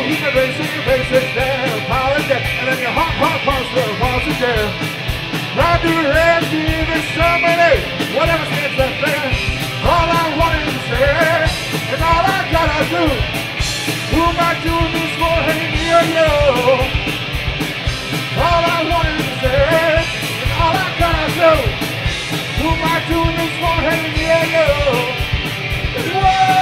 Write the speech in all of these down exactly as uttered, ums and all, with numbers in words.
he's a basic, basic down, apology, and then your hot, hot monster falls it down. Round to red, even somebody, whatever stands up there. All I wanted to say, and all I gotta do, who am I doing this for? Hey, me or you? All I wanted to say, and all I gotta do, who am I doing this for? Hey, me or you? Whoa!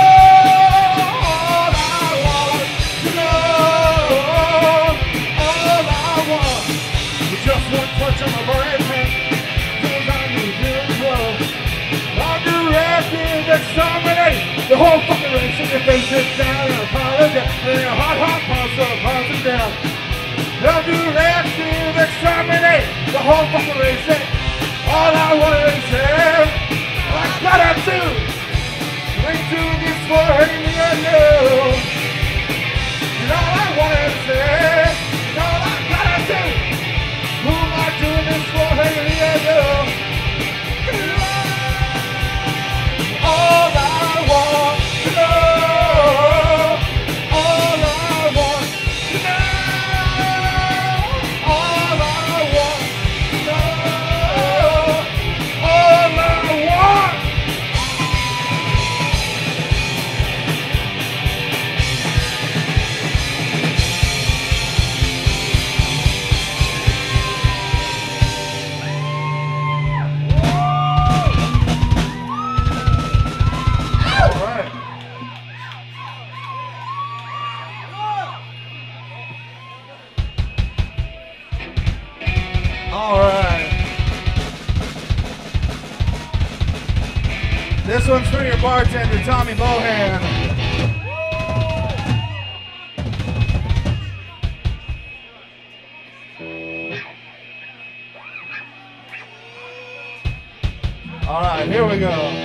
Just one touch on my brain, man. Feels like you feel slow. I'm directing that somebody. The whole fucking race in your face is down and apologize. And your hot, hot monster falls it down. I'm directing that somebody. The whole fucking race is all I wanted to say. I gotta do. Ain't doing this for hating me or you. And all I wanted to say. And all I gotta do. Who am I doing this for? Hey, yeah, yeah. All I want to know, all I want to know, all I want to know, all I want. This one's for your bartender, Tommy Bohan. All right, here we go.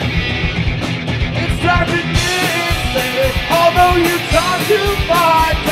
Although you try to fight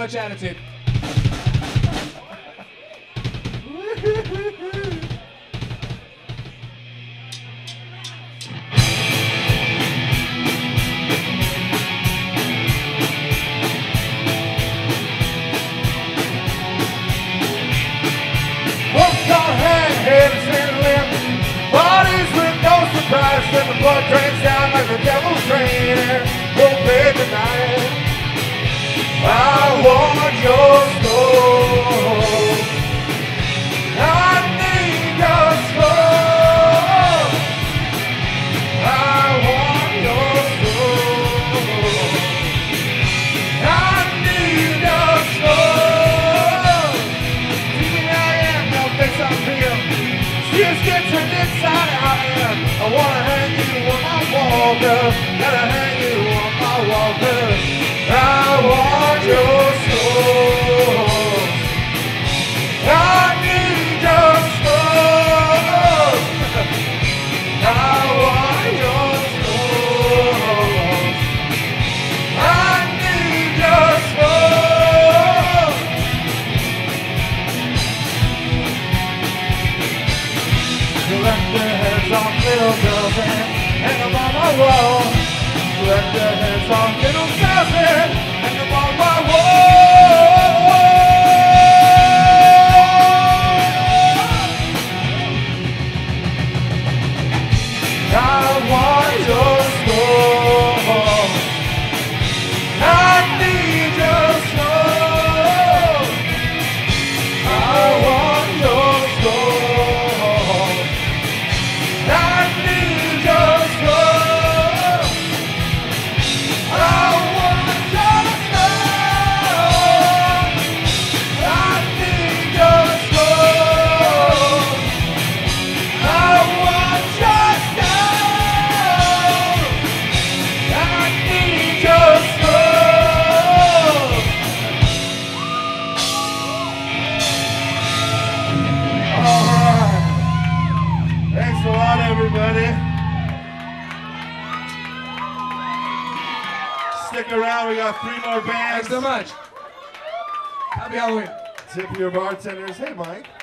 much attitude. And the blood drains down like the devil's train. Oh, baby, tonight I want your soul. I need your soul. I want your soul. I need your soul. See, I am no face I feel. Just get turned inside out. I wanna hang you on my wall, girl. Gotta hang you on my wall, girl. I want your soul. I need your soul. I want your soul. I need your soul. You left your heads on little girls and hang them on my wall. Let their heads on little girls and hang them on my wall. I want your soul. I need your soul. I want your soul. I need your soul. I want your soul. I need your soul. I want your soul. I need your soul. All right. Thanks a lot, everybody. Stick around, we got three more bands. Thanks so much. Happy Halloween. Tip your bartenders. Hey, Mike.